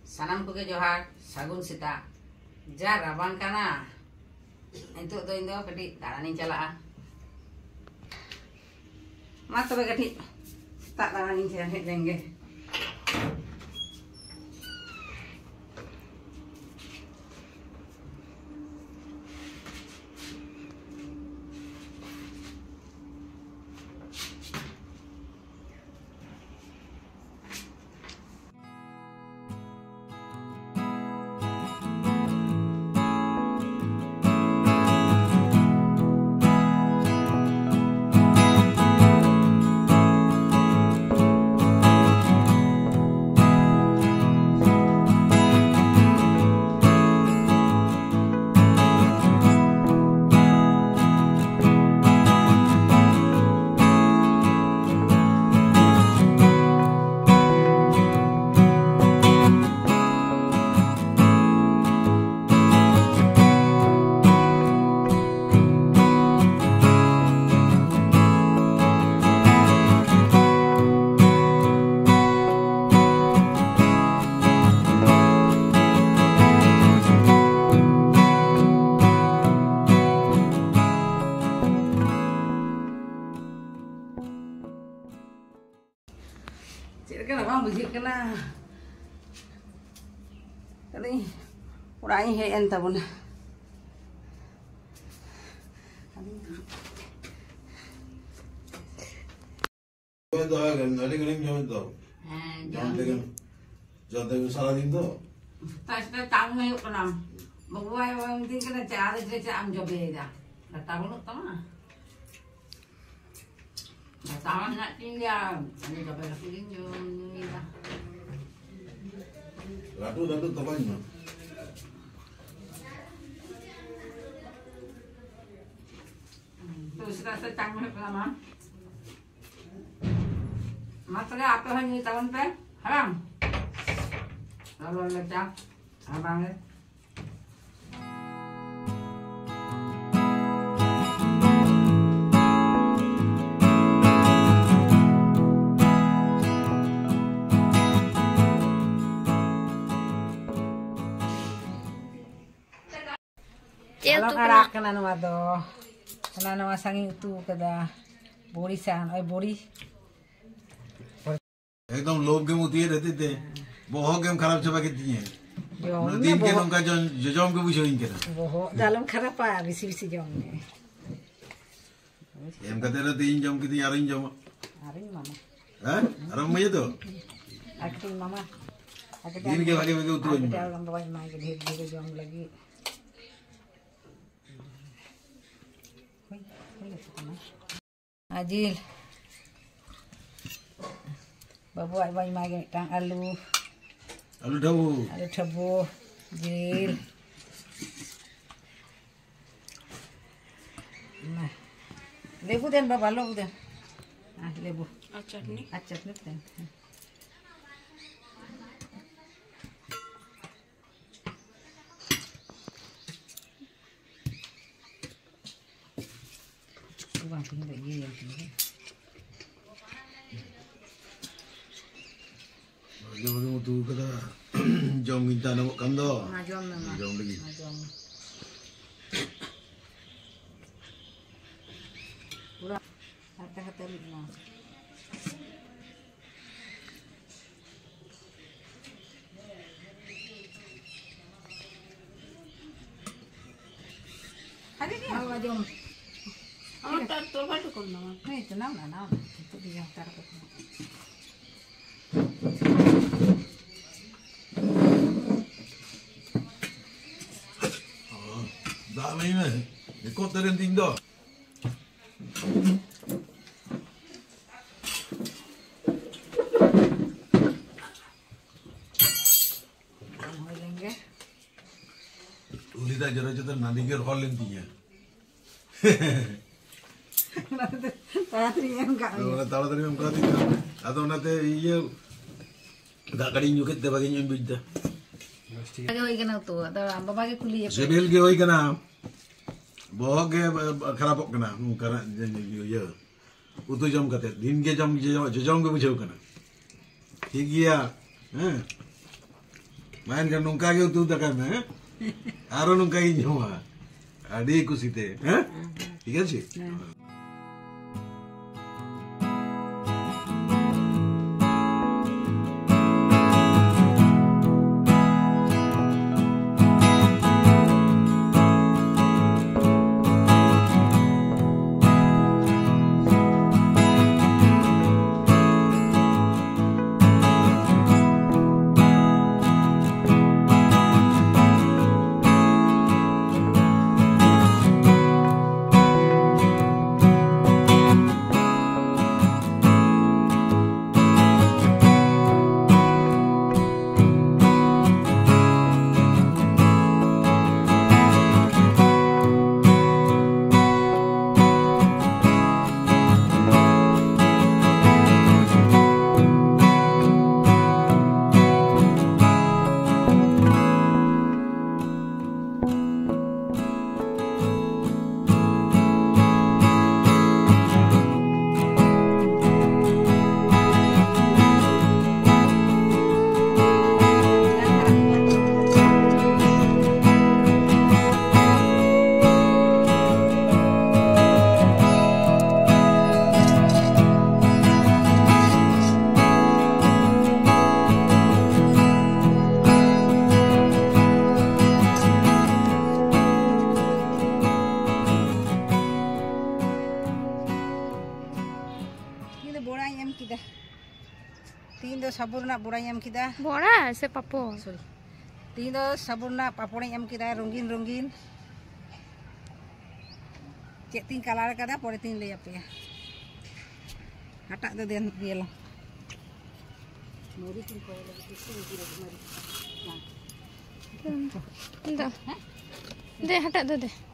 Sanam koge johar sagun sita ja rabang kana entuk do indo kadi darani chalaa ma tobe kadi tak darani chalaa hej lenge Kan abang bujik kena tadi orangnya hei entah pun tak tahu ni kena bawa orang ini kena cari am job dia dah tahu nak tahu tahu nak tinggal ini job lagi ni dah Ratu tawanya. Tu sudah tanggung lama. Masalah apa hanya tahun pe? Haram. Lalu lecak abang ni. Kalau karak kena nama do, kena nama sangi itu kada bori san, bori. एकदम लोभ के मुतिये रहते थे बहुत game खराब चबा के दिए तीन के उनका जो जॉम के पूछो इनके बहुत दालम खराब आ बिसी जॉम ने एम कहते रहते तीन जॉम की यार इन जॉम अरे मामा हैं अरे मैं तो आके मामा तीन के भागे भागे उतरो दालम दवाई मार के ढेर जॉम लगी Ajil babu ay magi tang alu dhabu jil nah lebu dan baba lo dan lebu chutney dan bang tinggal ye yang tinggal जब तू कदा जॉम गिनता न कंदो जॉम लगी पूरा हते लिखना ada ni apa jom tar tol batu kon nama itu nama itu dia tar ko Dami me, ikut terenting do. Ulida jara nanti ger hall intinya. Tahu tadi yang berarti atau nanti iya tak kali nyukit deh bagian yang beda. Lagi hoy kena tu, atau apa bagi kuliah? Sebel ke hoy kena, bohong ke kerapok kena, karena ya, utu jam kata, din ke jam ke bujuk kena, tiga, main kan nungka ge utu dakan na aro nungka ᱤᱧ ᱦᱚᱸ ᱟᱹᱰᱤ ᱠᱩᱥᱤᱛᱮ ᱦᱮᱸ ᱴᱷᱤᱠ আছে तीन दो सबुरना बोरा M किदा बोरा से पापो सॉरी तीन दो सबुरना पापड़ एम किदा रंगीन रंगीन चेक तीन कलर कदा पड़े तीन ले पे हटा दो देन गेला मोरी तीन को लगे किसी भी मोरी दे हटा दो दे